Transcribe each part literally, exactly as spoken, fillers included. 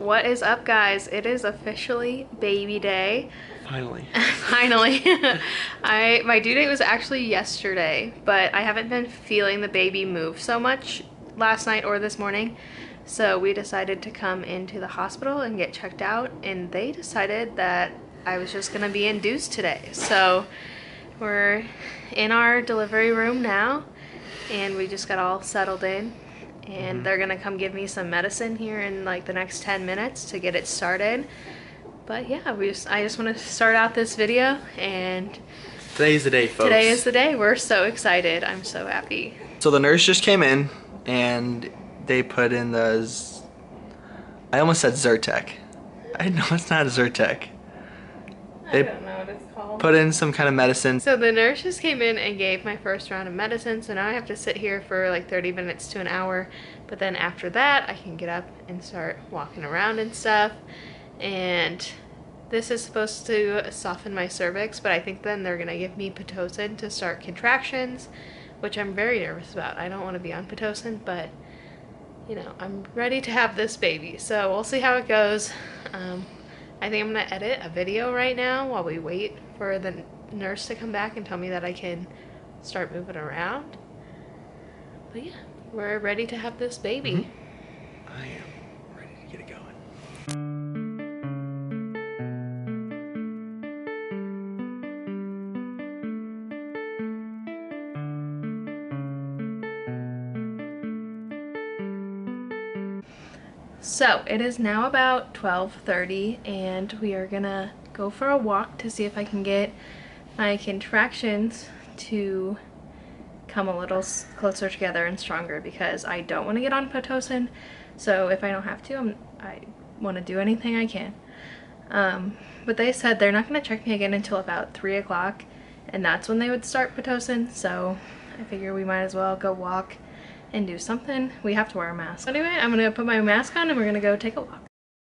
What is up, guys? It is officially baby day. Finally. Finally. I my due date was actually yesterday, but I haven't been feeling the baby move so much last night or this morning. So we decided to come into the hospital and get checked out, and they decided that I was just gonna be induced today. So we're in our delivery room now, and we just got all settled in. And mm-hmm. they're gonna come give me some medicine here in like the next ten minutes to get it started. But yeah, we just, I just want to start out this video, and today's the day, folks. Today is the day. We're so excited. I'm so happy. So the nurse just came in and they put in the Z I almost said Zyrtec. I know it's not a Zyrtec. I don't know what it's called. Put in some kind of medicine. So the nurse just came in and gave my first round of medicine, so now I have to sit here for like thirty minutes to an hour, but then after that I can get up and start walking around and stuff. And this is supposed to soften my cervix, but I think then they're gonna give me Pitocin to start contractions, which I'm very nervous about. I don't want to be on Pitocin, but you know, I'm ready to have this baby, so we'll see how it goes. um, I think I'm gonna edit a video right now while we wait for the nurse to come back and tell me that I can start moving around. But yeah, we're ready to have this baby. Mm-hmm. I am ready to get it going. So it is now about twelve thirty, and we are gonna go for a walk to see if I can get my contractions to come a little closer together and stronger, because I don't want to get on Pitocin. So if I don't have to, I'm, I want to do anything I can. Um, but they said they're not going to check me again until about three o'clock, and that's when they would start Pitocin. So I figure we might as well go walk and do something. We have to wear a mask. Anyway, I'm gonna put my mask on and we're gonna go take a walk.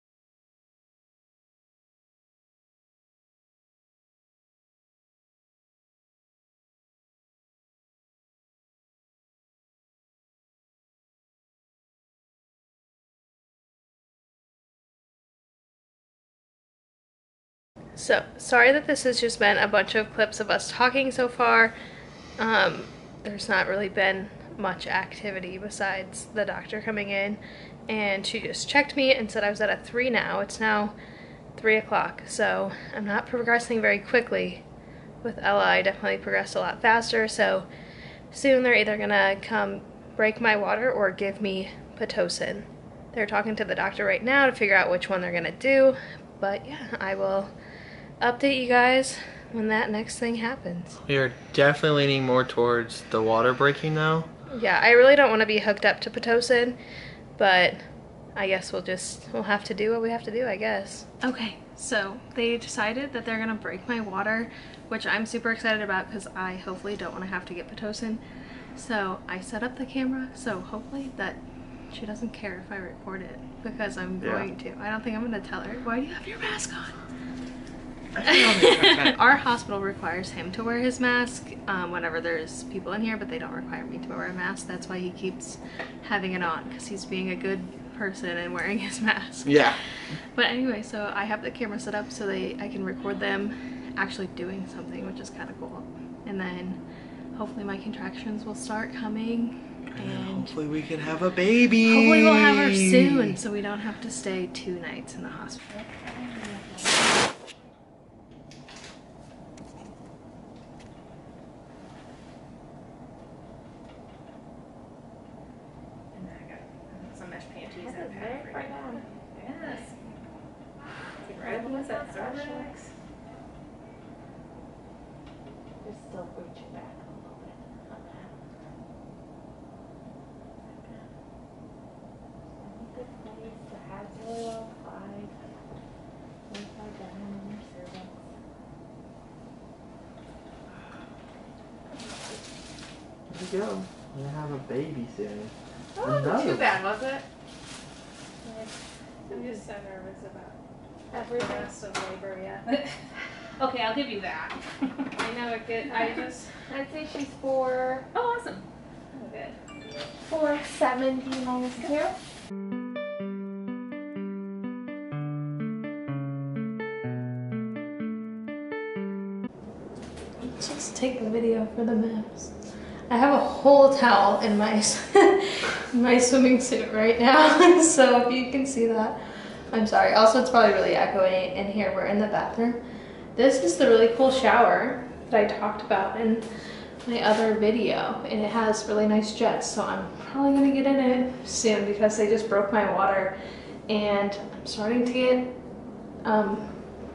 So, sorry that this has just been a bunch of clips of us talking so far. Um, there's not really been much activity besides the doctor coming in, and she just checked me and said I was at a three now. It's now three o'clock, so I'm not progressing very quickly. With Ella, I definitely progressed a lot faster, so soon they're either gonna come break my water or give me Pitocin. They're talking to the doctor right now to figure out which one they're gonna do, but yeah, I will update you guys when that next thing happens. We are definitely leaning more towards the water breaking now. Yeah, I really don't want to be hooked up to Pitocin, but I guess we'll just, we'll have to do what we have to do, I guess. Okay, so they decided that they're gonna break my water, which I'm super excited about because I hopefully don't want to have to get Pitocin. So I set up the camera, so hopefully that she doesn't care if I record it, because I'm yeah. going to. I don't think I'm gonna tell her, why do you have your mask on? Our hospital requires him to wear his mask um, whenever there's people in here, but they don't require me to wear a mask. That's why he keeps having it on, because he's being a good person and wearing his mask. Yeah. But anyway, so I have the camera set up so they I can record them actually doing something, which is kind of cool. And then hopefully my contractions will start coming, and, and hopefully we can have a baby. Hopefully we'll have her soon, so we don't have to stay two nights in the hospital. You're still reaching back a little bit on that. I think this place, the head's really well applied. Really far down in your cervix. There you go. We're gonna have a baby soon. That wasn't too bad, was it? I'm just so nervous about every rest of labor yet. Okay, I'll give you that. I know it good. I just, I'd say she's four. Oh, awesome. Oh, good. four seventy minus two. Just take the video for the maps. I have a whole towel in my my swimming suit right now, so if you can see that, I'm sorry. Also, it's probably really echoey in here. We're in the bathroom. This is the really cool shower that I talked about in my other video, and it has really nice jets, so I'm probably gonna get in it soon because they just broke my water, and I'm starting to get um,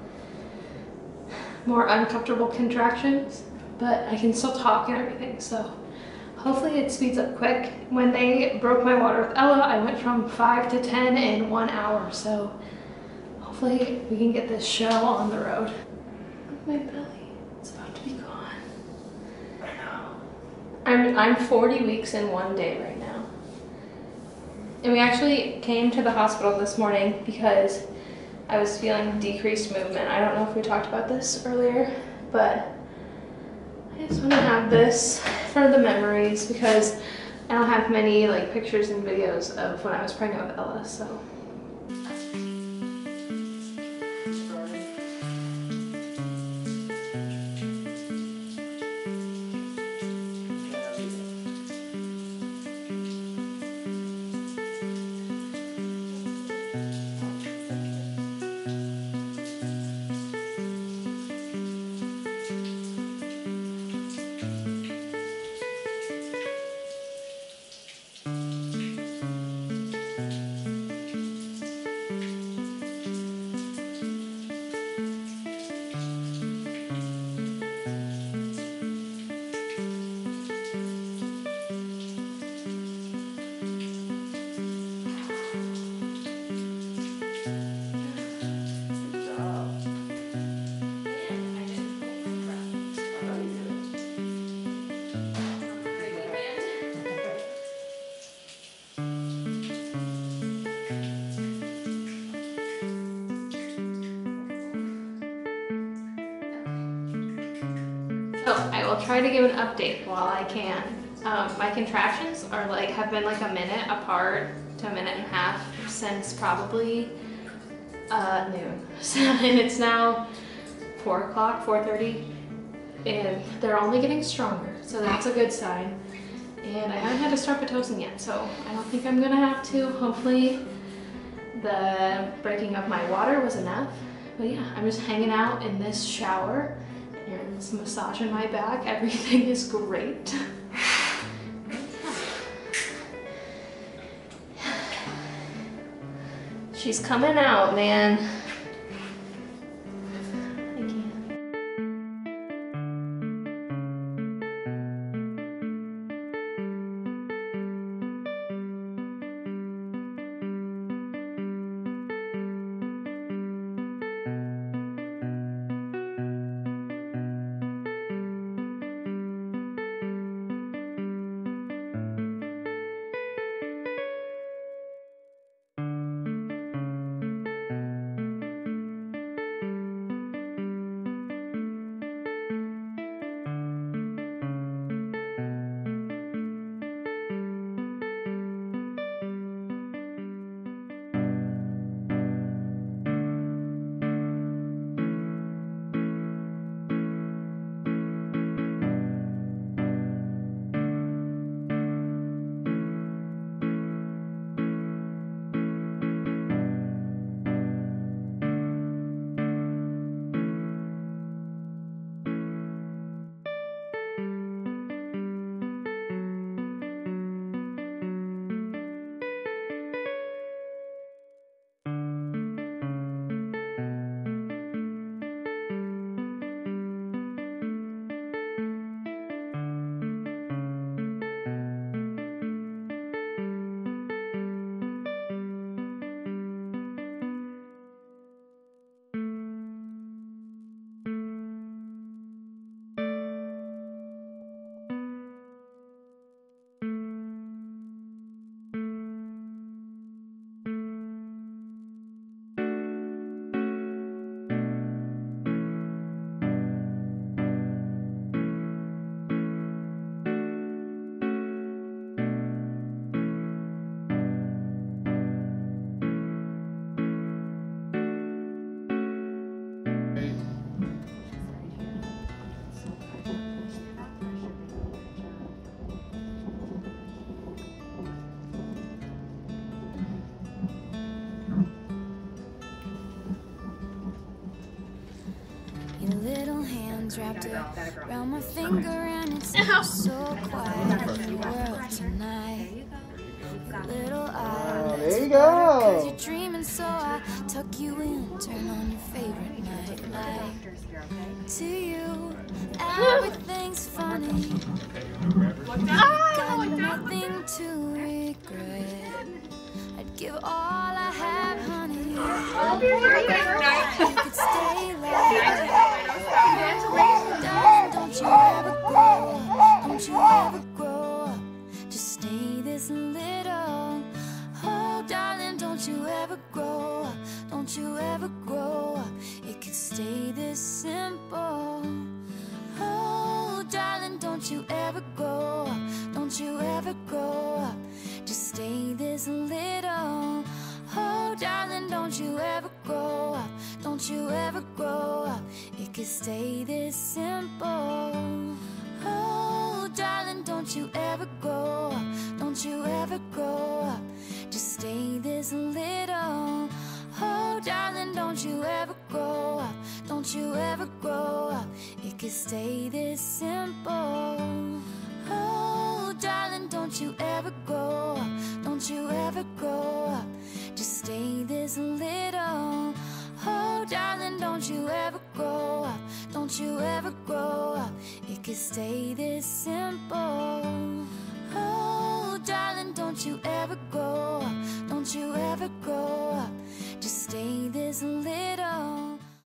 more uncomfortable contractions, but I can still talk and everything, so hopefully it speeds up quick. When they broke my water with Ella, I went from five to ten in one hour, so hopefully we can get this show on the road. My belly, it's about to be gone. I know. I'm, I'm forty weeks in one day right now. And we actually came to the hospital this morning because I was feeling decreased movement. I don't know if we talked about this earlier, but I just want to have this for the memories because I don't have many like pictures and videos of when I was pregnant with Ella, so. So I will try to give an update while I can. Um, my contractions are like, have been like a minute apart to a minute and a half since probably uh, noon. So, and it's now four o'clock, four thirty, and they're only getting stronger. So that's a good sign. And I haven't had a start Pitocin yet, so I don't think I'm gonna have to. Hopefully the breaking of my water was enough. But yeah, I'm just hanging out in this shower and this massage in my back. Everything is great. She's coming out, man. I can't. rings wrapped around my finger, and it's so quiet in the world tonight. Little eyes, there you cause go. you're dreaming, so I tuck you in, turn on your favorite night light. To you, everything's funny. Got nothing to regret. I'd give all I have, honey. You could stay like darling, don't you ever grow up, don't you ever grow up. Just stay this little. Oh, darling, don't you ever grow up, don't you ever grow up. It could stay this simple. Oh, darling, don't you ever grow up, don't you ever grow up. Just stay this little. Oh, darling, don't you ever grow up, don't you ever grow up. It could stay this simple. Oh, darling, don't you ever grow up, don't you ever grow up. Just stay this little. Oh, darling, don't you ever grow up, don't you ever grow up. It could stay this simple. Oh, darling, don't you ever grow up, don't you ever grow up. Just stay this little. Oh, darling, don't you ever grow up, don't you ever grow up. It could stay this simple. Oh, darling, don't you ever grow up, don't you ever grow